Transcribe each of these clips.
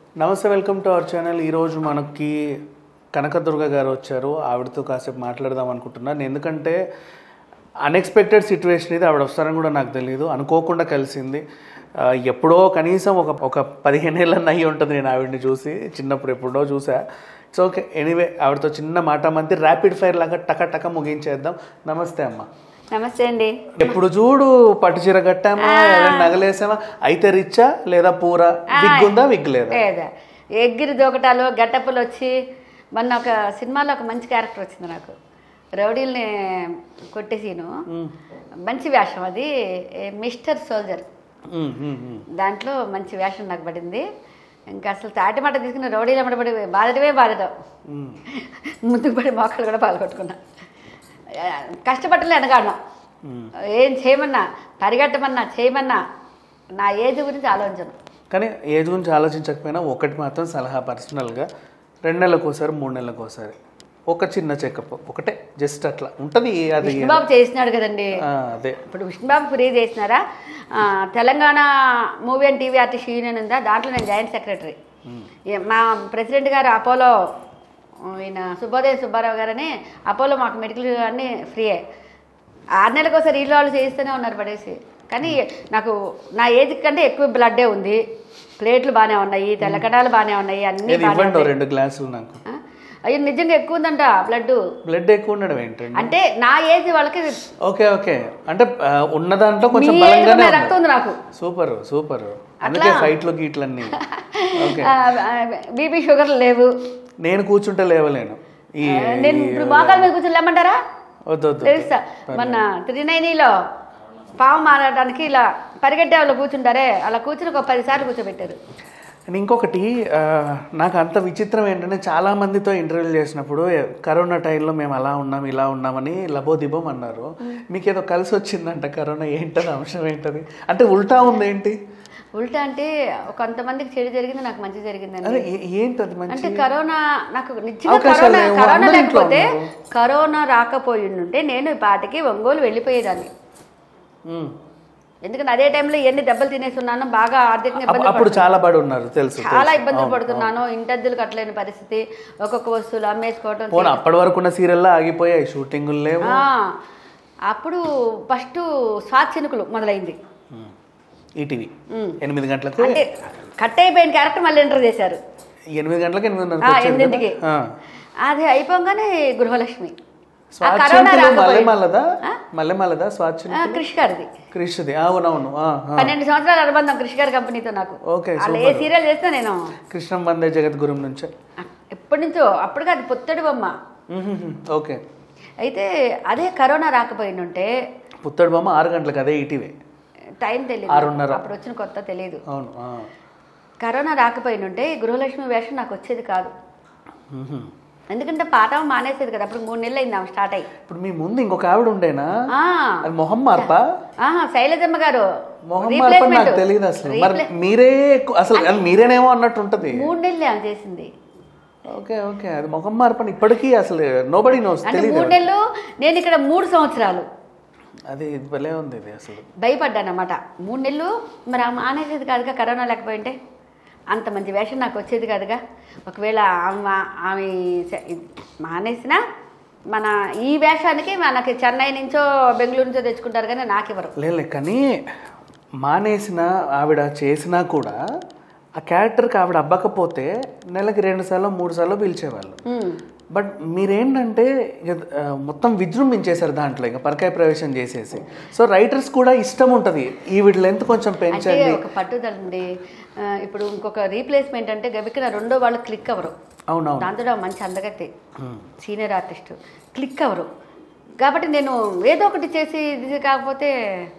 నమస్తే, welcome to our channel. ఈరోజు మనకి కనకదుర్గ గారు వచ్చారు. ఆవిడతో కాసేపు మాట్లాడదాం అనుకుంటున్నాను. ఎందుకంటే అన్ఎక్స్పెక్టెడ్ సిచ్యువేషన్ ఇది. ఆవిడ వస్తారని కూడా నాకు తెలియదు, అనుకోకుండా కలిసింది. ఎప్పుడో కనీసం ఒక 15 ఏళ్ళన్న అయ్యి ఉంటుంది నేను ఆవిడని చూసి. చిన్నప్పుడు ఎప్పుడో చూసా. It's okay. ఎనీవే, ఆవిడతో చిన్న మాట మంది ర్యాపిడ్ ఫైర్ లాగా టక ముగించేద్దాం. నమస్తే అమ్మ. నమస్తే అండి. ఎప్పుడు చూడు పట్టు చీర కట్టామా, నగలేసామా, అయితే రిచ్చా లేదా పూరా, విగ్ ఉందా, విగ్ లేదా, ఎగ్గిరి దోకటాలు గట్టప్పులు వచ్చి. మొన్న ఒక సినిమాలో ఒక మంచి క్యారెక్టర్ వచ్చింది నాకు, రౌడీల్ని కొట్టేసీను. మంచి వేషం అది, మిస్టర్ సోల్జర్. దాంట్లో మంచి వేషం నాకు పడింది. ఇంకా అసలు తాటి మాట తీసుకుని రౌడీలు అమ్మడబడి బాధటమే బాధటం. ముందుకు పడి మోకాలు కూడా పాల్గొట్టుకున్నా. కష్టపట్టలే వెనకాడడం. ఏం చేయమన్నా, పరిగెట్టమన్నా, చేయమన్నా నా ఏజ్ గురించి ఆలోచించను. కానీ ఏజ్ గురించి ఆలోచించకపోయినా ఒకటి మాత్రం సలహా, పర్సనల్గా 2 నెలలకు ఒకసారి 3 నెలలకు ఒకసారి ఒక చిన్న చెకప్, ఒకటే జస్ట్ అట్లా ఉంటుంది. అది విష్ణుబాబు చేసినాడు కదండి. అదే ఇప్పుడు విష్ణుబాబు ఫ్రీ చేసినారా? Telangana movie and TV artist union ఉందా, దాంట్లో నేను జాయింట్ సెక్రటరీ. మా ప్రెసిడెంట్ గారు అపోలో, ఈయన సుబ్బోదయ సుబ్బారావు గారని, అపోలో మాకు మెడికల్ అన్నీ ఫ్రీయే. 6 నెలలకు ఒకసారి ఇల్లు వాళ్ళు చేయిస్తూనే ఉన్నారు పడేసి. కానీ నాకు నా ఏజ్ కంటే ఎక్కువ బ్లడ్డే ఉంది. ప్లేట్లు బాగానే ఉన్నాయి, తెల్లకడాలు బాగానే ఉన్నాయి, అన్ని 2 గ్లాసులు నాకు. అయ్యో నిజంగా ఎక్కువ ఉందంట బ్లడ్ ఎక్కువ ఉండడం ఏంటండి? అంటే నా ఏజ్ వాళ్ళకి. ఓకే అంటే ఉన్న దాంట్లో కొంచెం బలంగానే రక్తం ఉంది నాకు. సూపర్. అందుకే ఫైట్లు గీట్లన్నీ. బీపీ షుగర్ లేవు. నేను కూర్చుంటే లేవలేను. నేను ఇప్పుడు మోకాల మీద కూర్చొని లేమంటారా? వద్దు. తెలుసా, మొన్న 390లో పాము మారడానికి ఇలా పరిగెట్టే వాళ్ళు కూర్చుంటారే, అలా కూర్చుని ఒక 10 సార్లు కూర్చోబెట్టారు. ఇంకొకటి నాకు అంత విచిత్రం ఏంటంటే, చాలా మందితో ఇంటర్వ్యూలు చేసినప్పుడు కరోనా టైంలో మేము అలా ఉన్నాం ఇలా ఉన్నామని లబోదిబం అన్నారు. మీకు ఏదో కలిసి వచ్చిందంట కరోనా. ఏంటది అంశం? ఏంటది అంటే ఉల్టా ఉంది ఏంటి? ఉల్టా అంటే కొంతమందికి చెడు జరిగింది, నాకు మంచి జరిగిందండి. ఏంటది మంచి? అంటే కరోనా నాకు నిజంగా కరోనా లేకపోతే, కరోనా రాకపోయి ఉంటే నేను ఈ పాటికి ఒంగోలు వెళ్ళిపోయేదాన్ని. ఎందుకంటే అదే టైంలో ఎన్ని దెబ్బలు తినేస్తున్నాను, బాగా ఆర్థికంగా అప్పుడు చాలా పడి ఉన్నారు, తెలుసు, చాలా ఇబ్బందులు పడుతున్నాను. ఇంటద్దులు కట్టలేని పరిస్థితి, ఒక్కొక్క వస్తువులు అమ్మేసుకోవటం. అప్పటి వరకు ఉన్న సీరియల్లో ఆగిపోయాయి, షూటింగులు లేవు. అప్పుడు ఫస్ట్ స్వాతి చినుకులు మొదలైంది. ఈటీవీ 8 గంటలకు అంటే కట్ అయిపోయిన క్యారెక్టర్ మళ్ళీ ఎంటర్ చేశారు. 8 గంటలకు 8ంటికి అది అయిపోగానే గృహలక్ష్మి. మల్లెమాలదా క్రిష్ గారిది. క్రిష్ది, అవునవును. 12 సంవత్సరాల అనుబంధం క్రిష్ గారి కంపెనీతో నాకు. ఏ సీరియల్ చేస్తే నేను కృష్ణం వందే జగద్గురు నుంచి ఎప్పటి నుంచో. అప్పటికి అది పుత్తడి బొమ్మ. ఓకే. అయితే అదే కరోనా రాకపోయినుంటే, పుత్తడి బొమ్మ 6 గంటలకు, అదే ఈటీవీ. టైం తెలియదు, 6:30 అప్పుడు వచ్చిన కొత్త తెలియదు. అవును. కరోనా రాకపోయినుంటే గృహలక్ష్మి వేషం నాకు వచ్చేది కాదు. ఎందుకంటే పాఠం మానేసేది కదా. అప్పుడు 3 నెలలు అయింది ఆమె స్టార్ట్ అయ్యి. ఇప్పుడు మీ ముందు ఇంకొక ఆవిడ ఉండేనా? మొహం మార్పా? శైలజమ్మ గారు. మొహం మార్పా నాకు తెలియదు అసలు. మరి మీరే అసలు మీరేనేమో అన్నట్టు ఉంటది. 3 నెలలు ఆమె చేసింది. ఓకే. అది మొహం మార్పని ఇప్పటికీ అసలు నోబడీ నోస్. 3 నెలలు, నేను ఇక్కడ 3 సంవత్సరాలు. అది భలే ఉంది. ఇది అసలు భయపడ్డాను అన్నమాట. 3 నెలలు మరి ఆమె మానేసేది కాదుగా, కరోనా లేకపోయింటే. అంత మంచి వేషం నాకు వచ్చేది కాదుగా. ఒకవేళ ఆమె మానేసినా మన ఈ వేషానికి మనకి చెన్నై నుంచో బెంగళూరు నుంచో తెచ్చుకుంటారు, కానీ నాకు ఇవ్వరు. లేదు. కానీ మానేసిన ఆవిడ చేసినా కూడా ఆ క్యారెక్టర్కి ఆవిడ అవ్వకపోతే నెలకి 2 సార్లు 3 సార్లు పిలిచేవాళ్ళు. బట్ మీరేంటంటే మొత్తం విజృంభించేశారు దాంట్లో, ఇంకా పరకాయ ప్రవేశం చేసేసి. సో రైటర్స్ కూడా ఇష్టం ఉంటుంది, ఈవిడ లెంత్ కొంచెం పెంచండి, ఒక పట్టుదల ఉంది. ఇప్పుడు ఇంకొక రీప్లేస్మెంట్ అంటే గబికిన 2వ వాళ్ళు క్లిక్ అవ్వరు. అవునవును. దాంతో మంచి అందగత్తే సీనియర్ ఆర్టిస్ట్ క్లిక్ అవ్వరు. కాబట్టి నేను ఏదో ఒకటి చేసి ఇది కాకపోతే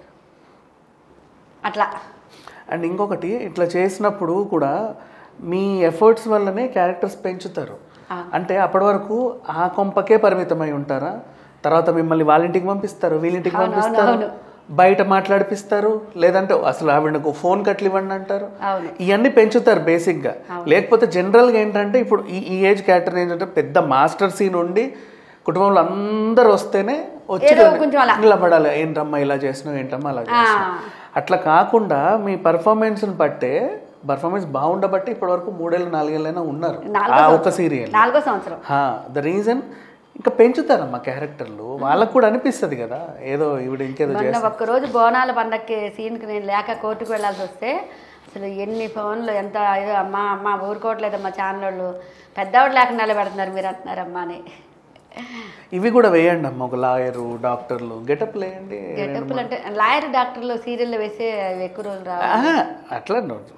అట్లా. అండ్ ఇంకొకటి, ఇట్లా చేసినప్పుడు కూడా మీ ఎఫర్ట్స్ వల్లనే క్యారెక్టర్స్ పెంచుతారు. అంటే అప్పటి వరకు ఆ కొంపకే పరిమితమై ఉంటారా? తర్వాత మిమ్మల్ని వాళ్ళింటికి పంపిస్తారు, వీళ్ళింటికి పంపిస్తారు, బయట మాట్లాడిపిస్తారు, లేదంటే అసలు ఆవిడకు ఫోన్ కట్లు ఇవ్వండి అంటారు. ఇవన్నీ పెంచుతారు బేసిక్గా. లేకపోతే జనరల్గా ఏంటంటే ఇప్పుడు ఈ ఏజ్ క్యారెక్టర్ ఏంటంటే పెద్ద మాస్టర్ సీన్ ఉండి కుటుంబంలో అందరు వస్తేనే వచ్చి నిలబడాలి, ఏంటమ్మా ఇలా చేసినావు, ఏంటమ్మా అలా చేసినావు. అట్లా కాకుండా మీ పర్ఫార్మెన్స్ని బట్టే పర్ఫార్మెన్స్ బాగుండబట్టి ఇప్పటివరకు 3-4 ఉన్నారు ఒక సీరియల్ 4వ సంవత్సరం. ద రీజన్ ఇంకా పెంచుతారమ్మా క్యారెక్టర్లు, వాళ్ళకు కూడా అనిపిస్తుంది కదా ఏదో ఇవిడ ఇంకేదో చేస్తారు. ఒక్కరోజు బోనాల పండక్కి సీన్కి నేను లేక కోర్టుకు వెళ్ళాల్సి వస్తే అసలు ఎన్ని ఫోన్లు ఎంత ఏదో అమ్మా అమ్మ ఊరుకోవట్లేదమ్మా ఛానల్ వాళ్ళు, పెద్దవాడు లేకుండా నిలబెడుతున్నారు మీరు అంటున్నారమ్మా అని. ఇవి కూడా వేయండి అమ్మ, ఒక లాయరు డాక్టర్లు గెటప్ వేయండి. గెటప్లు అంటే లాయర్ డాక్టర్లు సీరియల్లో వేసే ఎక్కువ రోజులు రావు అట్లా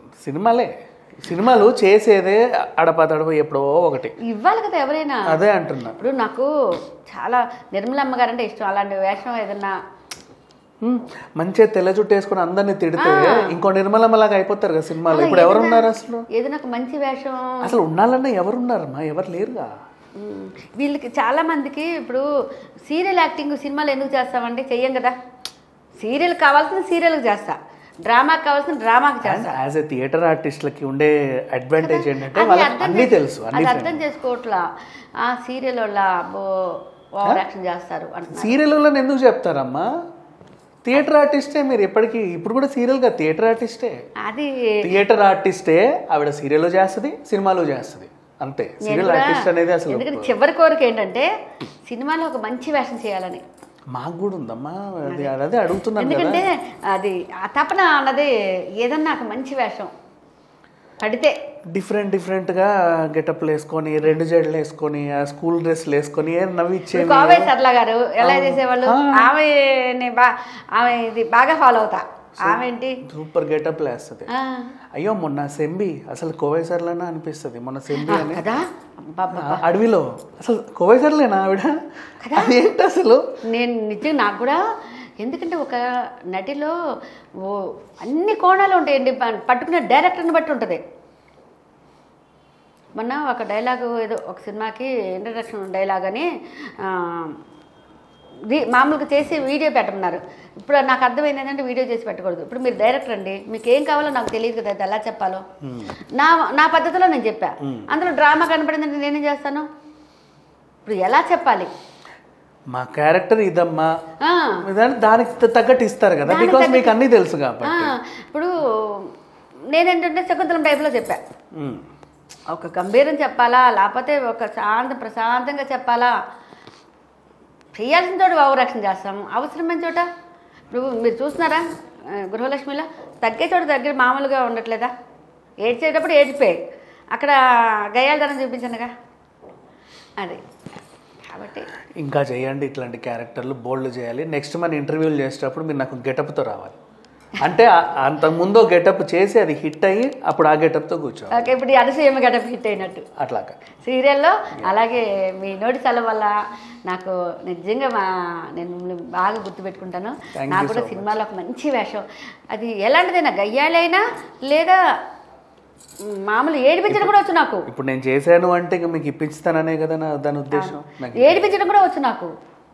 సినిమాలు చేసేదే అడప ఎప్పుడో ఒకటి ఇవ్వాలి కదా ఎవరైనా. అదే అంటున్నా. ఇప్పుడు నాకు చాలా నిర్మలమ్మ గారు అంటే ఇష్టం. అలాంటి వేషం ఏదన్నా మంచిగా తెల్ల జుట్టు వేసుకుని అందరినీ తిడితే ఇంకో నిర్మలమ్మలాగా అయిపోతారు కదా సినిమాలో. ఇప్పుడు ఎవరున్నారు అసలు? ఏదైనా ఒక మంచి వేషం అసలు ఉండాలన్నా ఎవరున్నారమ్మా? ఎవరు లేరుగా. వీళ్ళకి చాలా మందికి ఇప్పుడు సీరియల్ యాక్టింగ్ సినిమాలు ఎందుకు చేస్తామంటే చెయ్యం కదా. సీరియల్ కావాల్సిన సీరియల్కి చేస్తా, డ్రామాకి కావాల్సిన డ్రామాకి చేస్తా. యాజ్ ఎ థియేటర్ ఆర్టిస్ట్లకి ఉండే అడ్వాంటేజ్ ఏంటంటే వాళ్ళకి అన్నీ తెలుసు. అది అర్థం చేసుకోవట్లా. ఆ సీరియల్ వల్ల ఓవర్ యాక్షన్ చేస్తారు అంటున్నారు. సీరియల్ వాళ్ళని ఎందుకు చెప్తారమ్మా? థియేటర్ ఆర్టిస్టే మీరు ఎప్పటికీ. ఇప్పుడు కూడా సీరియల్గా థియేటర్ ఆర్టిస్టే. అది థియేటర్ ఆర్టిస్టే ఆవిడ సీరియల్లో చేస్తుంది, సినిమాలో చేస్తుంది, అంతే. సీరియల్ ఆర్టిస్ట్ అనేది అసలు ఎందుకంటే చివరి కోరిక ఏంటంటే సినిమాలో ఒక మంచి వేషం చేయాలని. మాకు కూడా ఉందమ్మా, అదే అడుగుతున్నాను. ఎందుకంటే అది ఆ తపన అన్నది ఏదన్నా ఒక మంచి వేషం పడితే డిఫరెంట్గా గెటప్లు వేసుకొని 2 జడలు వేసుకొని ఆ స్కూల్ డ్రెస్లు వేసుకొని నవ్విచ్చే కావ్య సర్లా గారు ఎలా చేసేవాళ్ళు. ఆమె ఇది బాగా ఫాలో అవుతా. ఆమె ఏంటి సూపర్ గెటప్ వేస్తుంది. అయ్యో మొన్న సెంబి అసలు కోవైసర్లేనా అనిపిస్తుంది. మొన్న సెంబి అని అడవిలో అసలు కోవైసర్లేనా ఆవిడ? అదేంటి అసలు? నేను నిజంగా నాకు కూడా, ఎందుకంటే ఒక నటిలో అన్ని కోణాలు ఉంటాయండి, పట్టుకునే డైరెక్టర్ని బట్టి ఉంటుంది. మొన్న ఒక డైలాగు ఏదో ఒక సినిమాకి ఇంట్రడక్షన్ డైలాగ్ అని మామూలుగా చేసి వీడియో పెట్టమన్నారు. ఇప్పుడు నాకు అర్థమైంది ఏంటంటే వీడియో చేసి పెట్టకూడదు. ఇప్పుడు మీరు డైరెక్టర్ అండి, మీకు ఏం కావాలో నాకు తెలియదు కదా, అది ఎలా చెప్పాలో నా పద్ధతిలో నేను చెప్పా. అందులో డ్రామా కనపడిందంటే నేనేం చేస్తాను? ఇప్పుడు ఎలా చెప్పాలి? మా క్యారెక్టర్ ఇదమ్మా, దానికి తగ్గట్టు ఇస్తారు కదా, బికాస్ మీకు అన్నీ తెలుసు కాబట్టి. ఇప్పుడు నేనేంటంటే శకుంతలం టైప్లో చెప్పా. ఒక గంభీరం చెప్పాలా, లేకపోతే ఒక ప్రశాంతంగా చెప్పాలా? చేయాల్సిన చోట ఓవరాక్షన్ చేస్తాం, అవసరమైన చోట. ఇప్పుడు మీరు చూస్తున్నారా గృహలక్ష్మిలో తగ్గే చోట దగ్గర మామూలుగా ఉండట్లేదా? ఏడ్చేటప్పుడు ఏడిపోయి అక్కడ గయ్యాలతనం చూపించానుగా. అది కాబట్టి ఇంకా చేయండి ఇట్లాంటి క్యారెక్టర్లు, బోల్డ్ చేయాలి. నెక్స్ట్ మన ఇంటర్వ్యూలు చేసేటప్పుడు మీరు నాకు గెటప్తో రావాలి. అంటే అంతకుముందు గెటప్ చేసి అది హిట్ అయ్యి అప్పుడు ఆ గెటప్తో కూర్చోవాలి. ఓకే, ఇప్పుడు అనసూయమ్మ గెటప్ హిట్ అయినట్టు అట్లాగా సీరియల్లో. అలాగే మీ నోటి సెలవు వల్ల నాకు నిజంగా నేను బాగా గుర్తుపెట్టుకుంటాను. నాకు కూడా సినిమాలో ఒక మంచి వేషం, అది ఎలాంటిదైనా గయ్యాలైనా లేదా మామూలు ఏడిపించడం కూడా వచ్చు నాకు. ఇప్పుడు నేను చేశాను అంటే ఇక మీకు ఇప్పిస్తాననే కదా దాని ఉద్దేశం. ఏడిపించడం కూడా వచ్చు నాకు.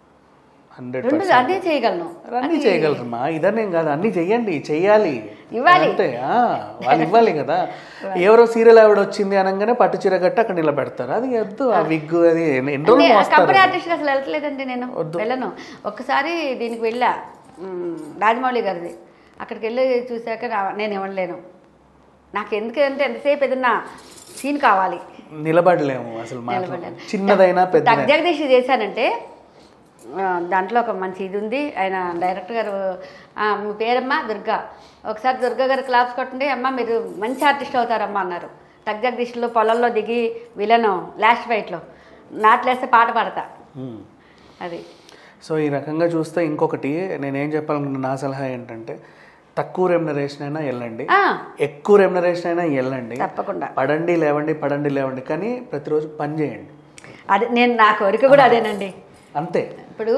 100% అన్నీ చేయగలను. అన్నీ చేయగలరమ్మా, ఇదనేం కాదు, అన్నీ చెయ్యండి, చెయ్యాలి, ఇవ్వాలి. అంతే. వాళ్ళు ఇవ్వాలి కదా. ఎవరో సీరియల్ ఆవిడ వచ్చింది అనగానే పట్టు చీర కట్టి అక్కడ నిలబెడతారు. అది వద్దు, ఆ విగ్ అది కంపెనీ ఆర్టిస్ట్ అసలు వెళ్ళట్లేదండి, నేను వెళ్ళను. ఒక్కసారి దీనికి వెళ్ళా, రాజమౌళి గారిది. అక్కడికి వెళ్ళి చూశాక నేను ఇవ్వలేను. నాకు ఎందుకంటే ఎంతసేపు ఏదన్నా సీన్ కావాలి, నిలబడలేము అసలు. చిన్నదైనా పెద్ద జగదీష్ చేశానంటే దాంట్లో ఒక మంచి ఇది ఉంది. ఆయన డైరెక్టర్ గారు, మీ పేరమ్మా దుర్గా, ఒకసారి దుర్గా గారు క్లాప్స్ కొట్టండి అమ్మ, మీరు మంచి ఆర్టిస్ట్ అవుతారమ్మా అన్నారు. జగదీష్లో పొలంలో దిగి విలను లాస్ట్ ఫైట్లో నాట్లేస్తే పాట పాడతా. అది సో ఈ రకంగా చూస్తే ఇంకొకటి నేనేం చెప్పాలనుకున్నా, నా సలహా ఏంటంటే తక్కువ రెమ్యునరేషన్ అయినా వెళ్ళండి, ఎక్కువ రెమ్యునరేషన్ అయినా వెళ్ళండి, తప్పకుండా పడండి లేవండి, కానీ ప్రతిరోజు పని చేయండి. అది నేను నా కోరిక కూడా అదేనండి. అంతే. ఇప్పుడు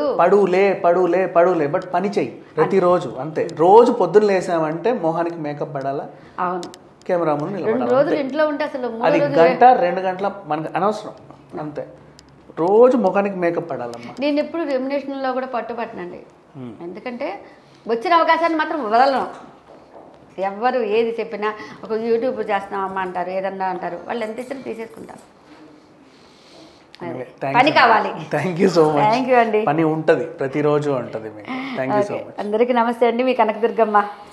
పడులే బట్ పని చెయ్యి ప్రతిరోజు, అంతే. రోజు పొద్దున్న లేసామంటే మొహానికి మేకప్ పడాలా, అవును, కెమెరా ముందు నిలబడాలి. రోజులు ఇంట్లో ఉంటే అసలు అది 1-2 గంటల మనకు అనవసరం, అంతే. రోజు ముఖానికి మేకప్ పడాలమ్మా. నేను ఎప్పుడు రెమ్యునేషన్లో కూడా పట్టుబట్టనండి. ఎందుకంటే వచ్చిన అవకాశాన్ని మాత్రం వదలను. ఎవ్వరు ఏది చెప్పినా ఒక యూట్యూబ్ చేస్తున్నామమ్మా అంటారు, ఏదన్నా అంటారు, వాళ్ళు ఎంత ఇచ్చినా తీసేసుకుంటారు. పని కావాలి. Thank you so much. Thank you అండి. పని ఉంటుంది, ప్రతిరోజు ఉంటుంది మీకు. Thank you so much. అందరికీ నమస్తే అండి. మీ కనకదుర్గమ్మ.